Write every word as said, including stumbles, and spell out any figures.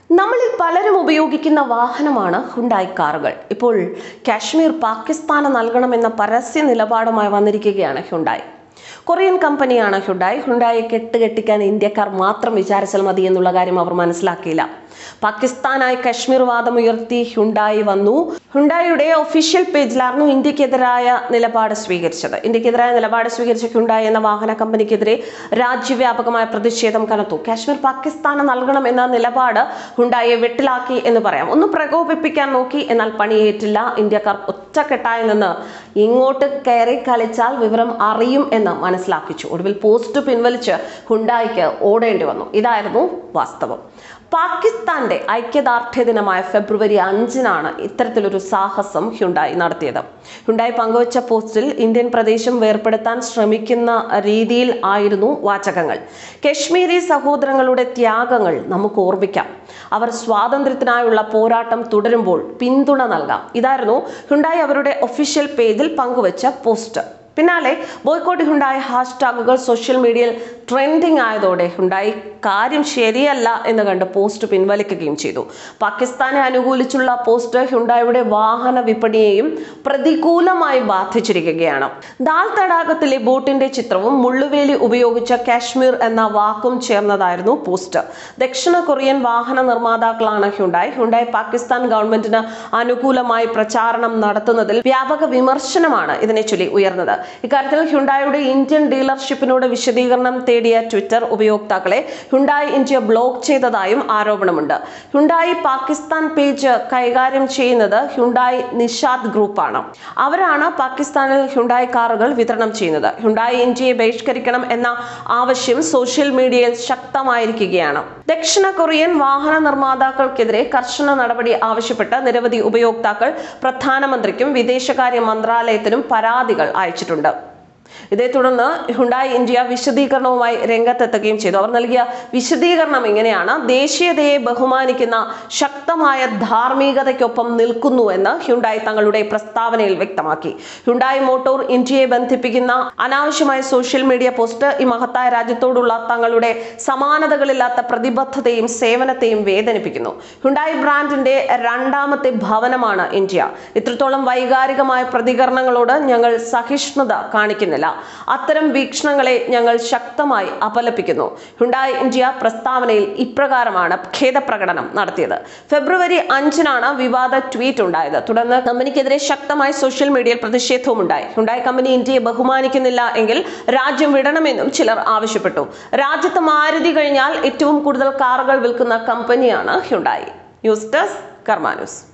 നമ്മളിൽ പലരും ഉപയോഗിക്കുന്ന വാഹനമാണ് ഹുണ്ടായി കാറുകൾ. ഇപ്പോൾ കാശ്മീർ പാകിസ്ഥാന് നൽകണമെന്ന പരസ്യ നിലപാടുമായി വന്നിരിക്കുകയാണ് ഹുണ്ടായി. കൊറിയൻ കമ്പനിയാണ് ഹുണ്ടായി. ഹുണ്ടായി കെട്ടുകെട്ടിക്കാൻ ഇന്ത്യക്കാർ മാത്രം വിചാരിച്ചാൽ മതി എന്നുള്ള കാര്യം അവർ മനസ്സിലാക്കിയില്ല. പാകിസ്ഥാനായി കശ്മീർ വാദമുയർത്തി ഹുണ്ടായി വന്നു. ഹുണ്ടായിയുടെ ഒഫീഷ്യൽ പേജിലായിരുന്നു ഇന്ത്യക്കെതിരായ നിലപാട് സ്വീകരിച്ചത്. ഇന്ത്യക്കെതിരായ നിലപാട് സ്വീകരിച്ച ഹുണ്ടായി എന്ന വാഹന കമ്പനിക്കെതിരെ രാജ്യവ്യാപകമായ പ്രതിഷേധം കനത്തു. കാശ്മീർ പാകിസ്ഥാന് നൽകണം എന്ന നിലപാട് ഹുണ്ടായിയെ വെട്ടിലാക്കി എന്ന് പറയാം. ഒന്ന് പ്രകോപിപ്പിക്കാൻ നോക്കി, എന്നാൽ പണിയേറ്റില്ല. ഇന്ത്യക്കാർ ഒറ്റക്കെട്ടായി നിന്ന് ഇങ്ങോട്ട് കയറി കളിച്ചാൽ വിവരം അറിയും എന്ന് മനസ്സിലാക്കിച്ചു. ഒടുവിൽ പോസ്റ്റ് പിൻവലിച്ച് ഹുണ്ടായിക്ക് ഓടേണ്ടി വന്നു. ഇതായിരുന്നു വാസ്തവം. പാകിസ്ഥാന്റെ ഐക്യദാർഢ്യ ദിനമായ ഫെബ്രുവരി അഞ്ചിനാണ് ഇത്തരത്തിലൊരു സാഹസം ഹുണ്ടായി നടത്തിയത്. ഹുണ്ടായി പങ്കുവച്ച പോസ്റ്റിൽ ഇന്ത്യൻ പ്രദേശം വേർപെടുത്താൻ ശ്രമിക്കുന്ന രീതിയിൽ ആയിരുന്നു വാചകങ്ങൾ. കശ്മീരി സഹോദരങ്ങളുടെ ത്യാഗങ്ങൾ നമുക്ക് ഓർമ്മിക്കാം. അവർ സ്വാതന്ത്ര്യത്തിനായുള്ള പോരാട്ടം തുടരുമ്പോൾ പിന്തുണ നൽകാം. ഇതായിരുന്നു ഹുണ്ടായി അവരുടെ ഒഫീഷ്യൽ പേജിൽ പങ്കുവച്ച പോസ്റ്റ്. പിന്നാലെ ബോയ്ക്കോട്ട് ഹുണ്ടായി ഹാഷ്ടാഗുകൾ സോഷ്യൽ മീഡിയയിൽ ട്രെൻഡിങ് ആയതോടെ ഹുണ്ടായി കാര്യം ശരിയല്ല എന്ന് കണ്ട് പോസ്റ്റ് പിൻവലിക്കുകയും ചെയ്തു. പാകിസ്ഥാനെ അനുകൂലിച്ചുള്ള പോസ്റ്റ് ഹുണ്ടായിയുടെ വാഹന വിപണിയെയും പ്രതികൂലമായി ബാധിച്ചിരിക്കുകയാണ്. ദാൽ തടാകത്തിലെ ബോട്ടിന്റെ ചിത്രവും മുള്ളുവേലി ഉപയോഗിച്ച കാശ്മീർ എന്ന വാക്കും ചേർന്നതായിരുന്നു പോസ്റ്റ്. ദക്ഷിണ കൊറിയൻ വാഹന നിർമ്മാതാക്കളാണ് ഹുണ്ടായി. ഹുണ്ടായി പാകിസ്ഥാൻ ഗവൺമെന്റിന് അനുകൂലമായി പ്രചാരണം നടത്തുന്നതിൽ വ്യാപക വിമർശനമാണ് ഇതിനെ ചൊല്ലി ഉയർന്നത്. ഇക്കാര്യത്തിൽ ഹുണ്ടായിയുടെ ഇന്ത്യൻ ഡീലർഷിപ്പിനോട് വിശദീകരണം തേടിയ ട്വിറ്റർ ഉപയോക്താക്കളെ ഹുണ്ടായി ഇന്ത്യ ബ്ലോക്ക് ചെയ്തതായും ആരോപണമുണ്ട്. ഹുണ്ടായി പാകിസ്ഥാൻ പേജ് കൈകാര്യം ചെയ്യുന്നത് ഹുണ്ടായി നിഷാദ് ഗ്രൂപ്പാണ്. അവരാണ് പാകിസ്ഥാനിൽ ഹുണ്ടായി കാറുകൾ വിതരണം ചെയ്യുന്നത്. ഹുണ്ടായി ഇന്ത്യയെ ബഹിഷ്കരിക്കണം എന്ന ആവശ്യം സോഷ്യൽ മീഡിയയിൽ ശക്തമായിരിക്കുകയാണ്. ദക്ഷിണ കൊറിയൻ വാഹന നിർമ്മാതാക്കൾക്കെതിരെ കർശന നടപടി ആവശ്യപ്പെട്ട് നിരവധി ഉപയോക്താക്കൾ പ്രധാനമന്ത്രിക്കും വിദേശകാര്യ മന്ത്രാലയത്തിനും പരാതികൾ അയച്ചിട്ടുണ്ട്. ഇതേ തുടർന്ന് ഹുണ്ടായി ഇന്ത്യ വിശദീകരണവുമായി രംഗത്തെത്തുകയും ചെയ്തു. അവർ നൽകിയ വിശദീകരണം ഇങ്ങനെയാണ്: ദേശീയതയെ ബഹുമാനിക്കുന്ന ശക്തമായ ധാർമ്മികതയ്ക്കൊപ്പം നിൽക്കുന്നുവെന്ന് ഹുണ്ടായി തങ്ങളുടെ പ്രസ്താവനയിൽ വ്യക്തമാക്കി. ഹുണ്ടായി മോട്ടോർ ഇന്ത്യയെ ബന്ധിപ്പിക്കുന്ന അനാവശ്യമായ സോഷ്യൽ മീഡിയ പോസ്റ്റ് ഈ മഹത്തായ രാജ്യത്തോടുള്ള തങ്ങളുടെ സമാനതകളില്ലാത്ത പ്രതിബദ്ധതയും സേവനത്തെയും വേദനിപ്പിക്കുന്നു. ഹുണ്ടായി ബ്രാൻഡിന്റെ രണ്ടാമത്തെ ഭവനമാണ് ഇന്ത്യ. ഇത്രത്തോളം വൈകാരികമായ പ്രതികരണങ്ങളോട് ഞങ്ങൾ സഹിഷ്ണുത കാണിക്കുന്നില്ല. അത്തരം വീക്ഷണങ്ങളെ ഞങ്ങൾ ശക്തമായി അപലപിക്കുന്നു. ഹുണ്ടായി ഇന്ത്യ പ്രസ്താവനയിൽ ഇപ്രകാരമാണ് ഖേദപ്രകടനം നടത്തിയത്. ഫെബ്രുവരി അഞ്ചിനാണ് വിവാദ ട്വീറ്റ് ഉണ്ടായത്. തുടർന്ന് കമ്പനിക്കെതിരെ ശക്തമായ സോഷ്യൽ മീഡിയയിൽ പ്രതിഷേധവും ഉണ്ടായി. ഹുണ്ടായി കമ്പനി ഇന്ത്യയെ ബഹുമാനിക്കുന്നില്ല എങ്കിൽ രാജ്യം വിടണമെന്നും ചിലർ ആവശ്യപ്പെട്ടു. രാജ്യത്ത് മാരുതി കഴിഞ്ഞാൽ ഏറ്റവും കൂടുതൽ കാറുകൾ വിൽക്കുന്ന കമ്പനിയാണ് Hyundai. News desk Karma news.